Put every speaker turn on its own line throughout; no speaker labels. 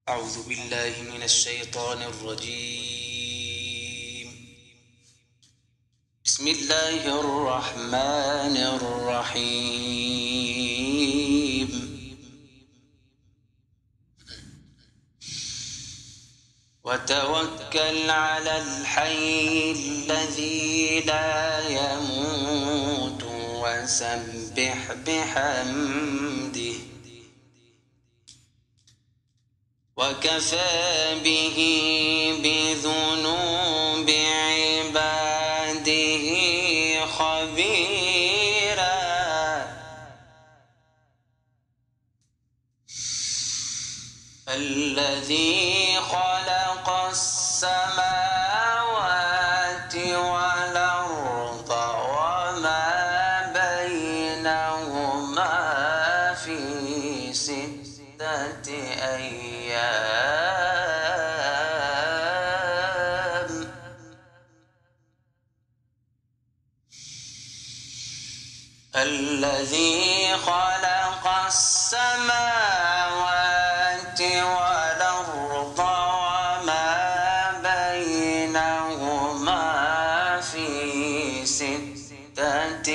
أعوذ بالله من الشيطان الرجيم. بسم الله الرحمن الرحيم. وتوكل على الحي الذي لا يموت وسبح بحمده وكفى به بذنوب عباده خبيرا. الذي خلق السماوات والأرض وما بينهما في 6 أيام. الذي خلق السماوات والأرض وما بينهما في 6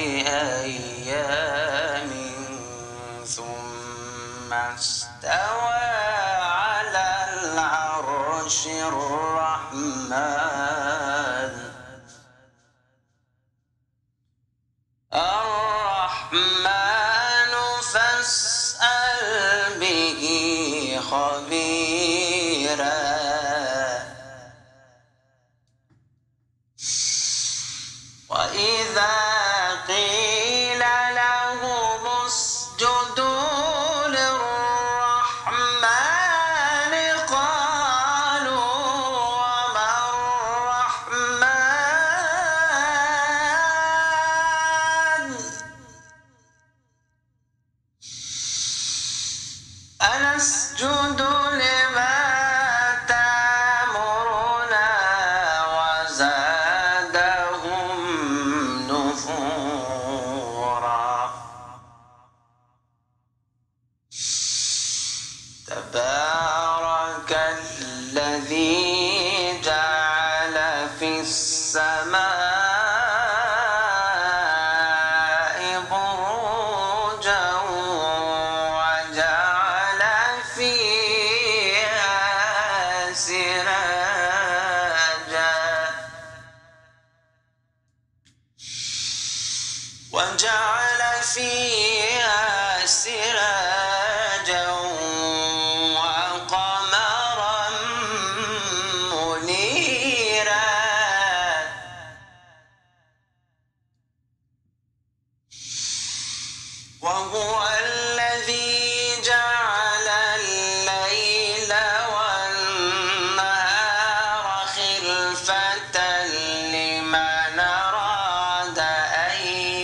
أيام ثم استوى على العرش الرحمن فاسأل به خبيرا. وإذا قيل لهم اسجدوا للرحمن قالوا وما الرحمن أنسجد لما تأمرنا وزادهم نفورا. تبارك الذي جعل في السماء بروجا وجعل فيها سراجا وقمرا منيرا. وهو الذي جعل الليل والنهار خلفة لمن أراد أن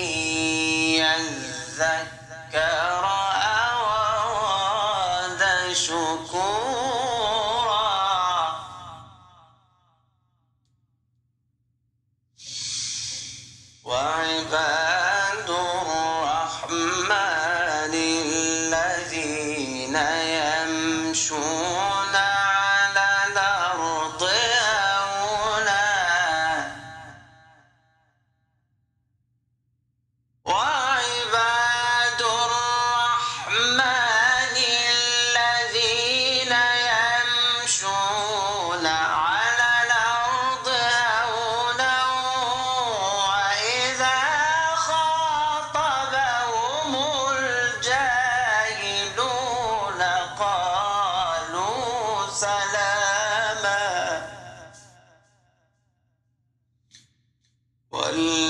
يذكر أو أراد شكورا. وعباد الرحمن الذين يمشون على الأرض هونا وعباد الرحمن الذين يمشون على الأرض هونا وإذا خاطبهم الجاهلون قالوا سلاما.